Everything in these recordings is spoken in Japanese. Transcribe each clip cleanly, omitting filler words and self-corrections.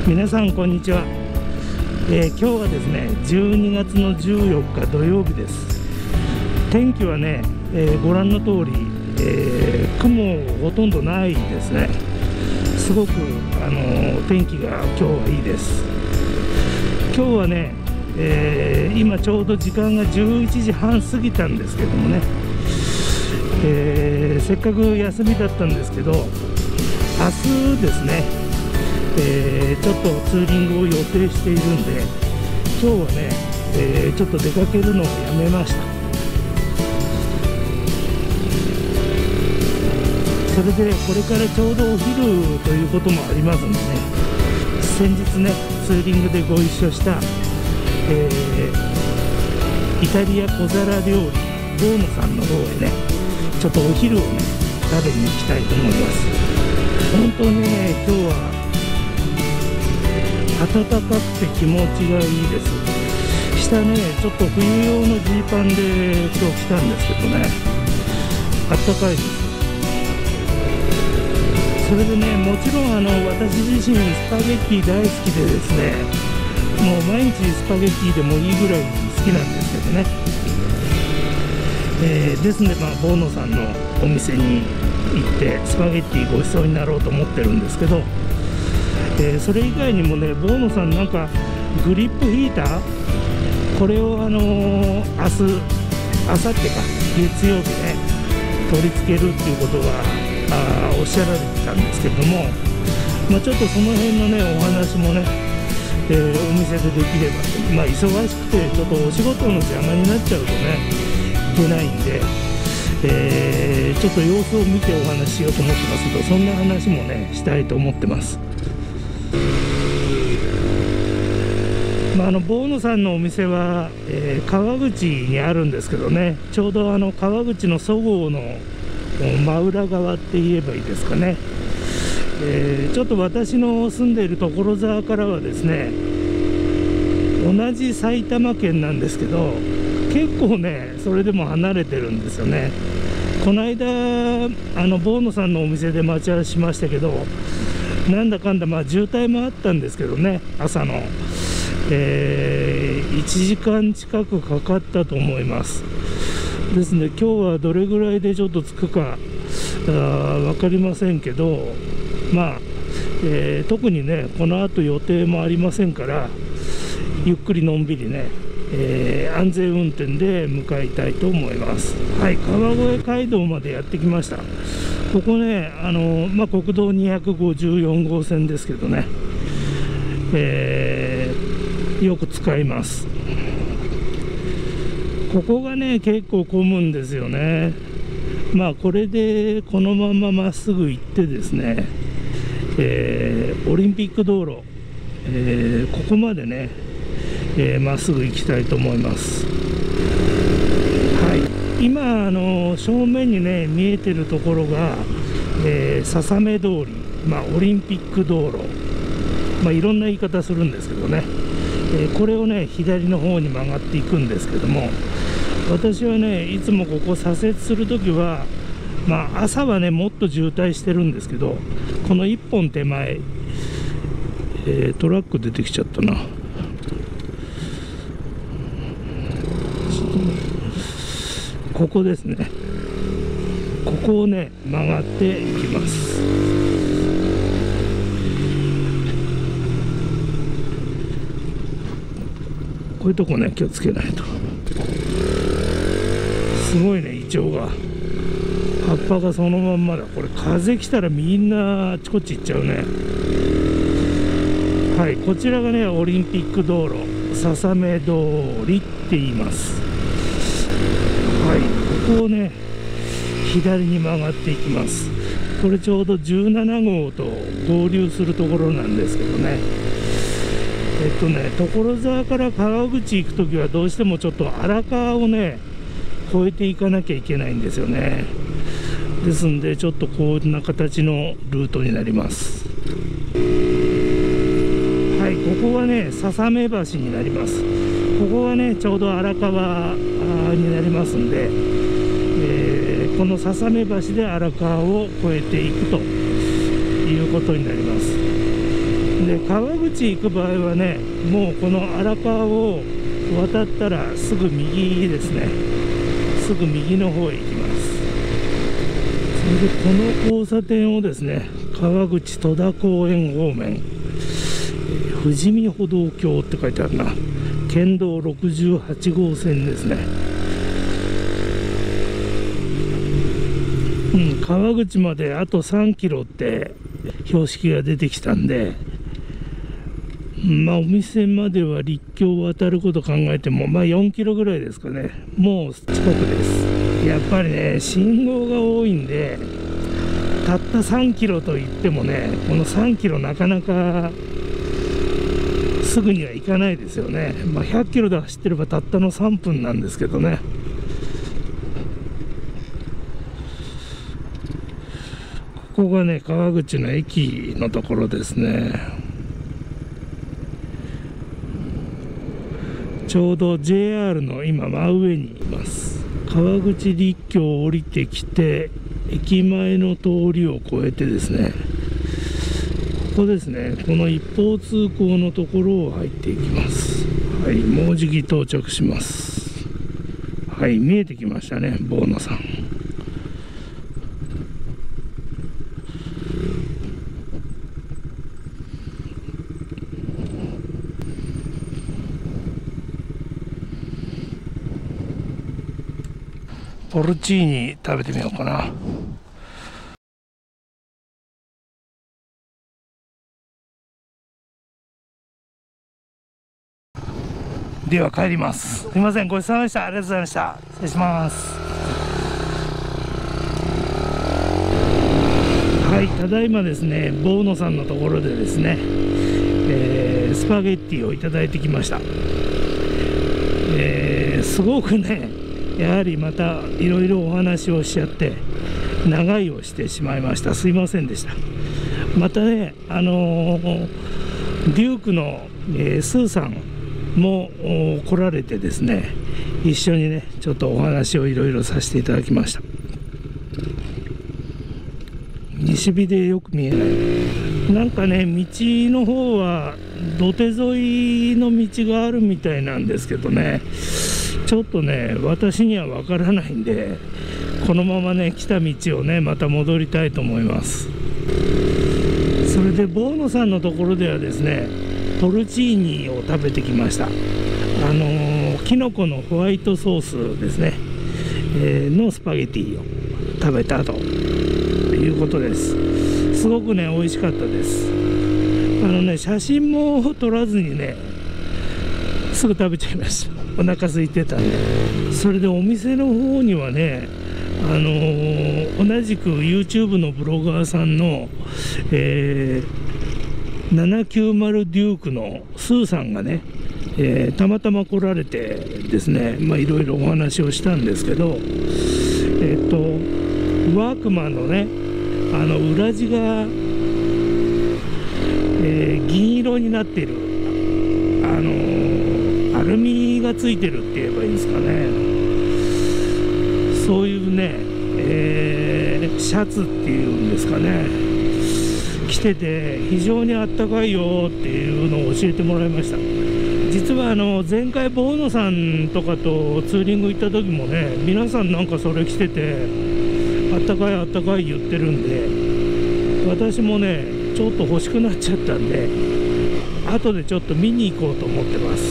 皆さんこんにちは。今日はですね12月の14日土曜日です。天気はね、ご覧の通り、雲ほとんどないですね。すごく天気が今日はいいです。今日はね、今ちょうど時間が11時半過ぎたんですけどもね、せっかく休みだったんですけど、明日ですねちょっとツーリングを予定しているんで、今日はね、ちょっと出かけるのをやめました。それでこれからちょうどお昼ということもありますんでね、先日ねツーリングでご一緒した、イタリア小皿料理ボーノさんの方へね、ちょっとお昼をね食べに行きたいと思います。本当にね今日は暖かくて気持ちがいいです。下ねちょっと冬用のジーパンで今日来たんですけどね、暖かいです。それでねもちろん私自身スパゲッティ大好きでですね、もう毎日スパゲッティでもいいぐらい好きなんですけどね、ですのでボーノさんのお店に行ってスパゲッティごちそうになろうと思ってるんですけど、それ以外にもねボーノさんなんかグリップヒーター、これを明日か月曜日ね取り付けるっていうことはおっしゃられてたんですけども、ちょっとその辺のねお話もね、お店でできればと、忙しくてちょっとお仕事の邪魔になっちゃうとねいけないんで、ちょっと様子を見てお話ししようと思ってますけど、そんな話もねしたいと思ってます。ボーノさんのお店は、川口にあるんですけどね、ちょうど川口のそごうの真裏側って言えばいいですかね、ちょっと私の住んでいる所沢からはですね同じ埼玉県なんですけど、結構ねそれでも離れてるんですよね。この間ボーノさんのお店で待ち合わせしましたけど、なんだかんだ渋滞もあったんですけどね、朝の、1時間近くかかったと思います。ですので今日はどれぐらいでちょっと着くか分かりませんけど、特にねこの後予定もありませんから、ゆっくりのんびりね、安全運転で向かいたいと思います。はい、川越街道までやってきました。ここね国道254号線ですけどね、よく使います。ここがね結構混むんですよね。これでこのまままっすぐ行ってですね、オリンピック道路、ここまでねまっすぐ行きたいと思います。はい、今正面にね見えてるところが、笹目通り、オリンピック道路、いろんな言い方するんですけどね、これをね左の方に曲がっていくんですけども、私はねいつもここ左折するときは、朝はねもっと渋滞してるんですけど、この1本手前、トラック出てきちゃったな。ここですね、ここをね曲がっていきます。こういうとこね気をつけないと。すごいねイチョウが、葉っぱがそのまんまだ。これ風来たらみんなあちこち行っちゃうね。はい、こちらがねオリンピック道路笹目通りって言います。はい、ここをね左に曲がっていきます。これちょうど17号と合流するところなんですけどね、所沢から川口行くときはどうしてもちょっと荒川をね越えていかなきゃいけないんですよね。ですんでちょっとこんな形のルートになります。はい、ここはね笹目橋になります。ここはねちょうど荒川になりますんで、この笹目橋で荒川を越えていくということになります。 で川口行く場合はね、もうこの荒川を渡ったらすぐ右ですね。すぐ右の方へ行きます。それでこの交差点をですね、川口戸田公園方面、富士見歩道橋って書いてあるな。県道68号線ですね。川口まであと3キロって標識が出てきたんで、お店までは陸橋を渡ることを考えても、4キロぐらいですかね。もう近くです。やっぱりね、信号が多いんで、たった3キロといってもね、この3キロなかなかすぐには行かないですよね。100キロで走ってればたったの3分なんですけどね。ここがね、川口の駅のところですね。ちょうど JR の今真上にいます。川口陸橋を降りてきて、駅前の通りを越えてですね、ここですね、この一方通行のところを入っていきます。はい、もうじき到着します。はい、見えてきましたね、ボーノさん。ポルチーニ食べてみようかな。では帰ります。すみません、ごちそうさまでした。ありがとうございました。失礼します。はい、ただいまですね、ボーノさんのところでですね、スパゲッティをいただいてきました。すごくね、やはりまたいろいろお話をしちゃって長居をしてしまいました。すいませんでした。またね、デュークの、スーさんも来られてですね、一緒にねちょっとお話をいろいろさせていただきました。西日でよく見えない。なんかね、道の方は土手沿いの道があるみたいなんですけどね、ちょっとね私には分からないんで、このままね来た道をねまた戻りたいと思います。それでボーノさんのところではですね、ポルチーニを食べてきました。キノコのホワイトソースですね、のスパゲティを食べたということです。すごくね美味しかったです。写真も撮らずにねすぐ食べちゃいました。お腹空いてたんで。それでお店の方にはね、同じく YouTube のブロガーさんの、790デュークのスーさんがね、たまたま来られてですね、いろいろお話をしたんですけど、ワークマンのね裏地が、銀色になっているアルミがついてるって言えばいいんですかね。そういうね、シャツっていうんですかね、着てて非常にあったかいよっていうのを教えてもらいました。実は前回ボーノさんとかとツーリング行った時もね、皆さんなんかそれ着ててあったかいあったかい言ってるんで、私もねちょっと欲しくなっちゃったんで、後でちょっと見に行こうと思ってます。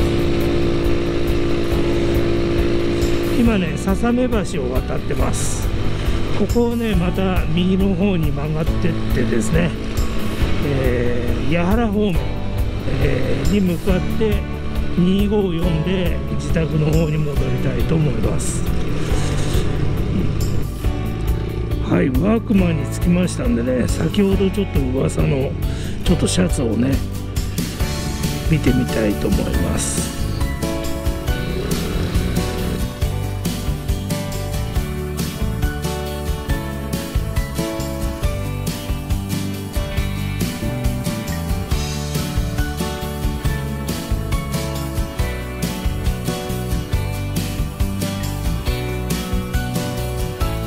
今ね笹目橋を渡ってます。ここをねまた右の方に曲がってってですね、八原方面、に向かって254で自宅の方に戻りたいと思います。はい、ワークマンに着きましたんでね、先ほどちょっと噂のちょっとシャツをね見てみたいと思います。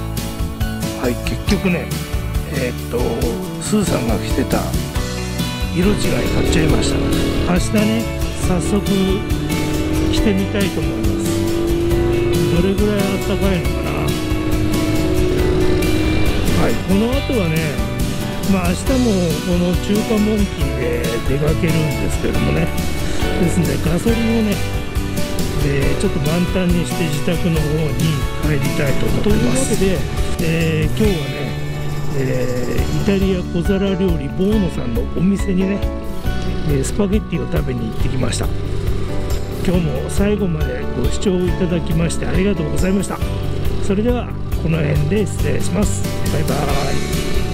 はい、結局ね、スーさんが着てた色違い買っちゃいました。明日ね早速着てみたいと思います。どれぐらいあったかいのかな。はい、この後はね、明日もこの中華モンキーで出かけるんですけどもね、ですのでガソリンをね、ちょっと満タンにして自宅の方に帰りたいと思ってます。というわけで、今日はね、イタリア小皿料理ボーノさんのお店にね、スパゲッティを食べに行ってきました。今日も最後までご視聴いただきましてありがとうございました。それではこの辺で失礼します。バイバーイ。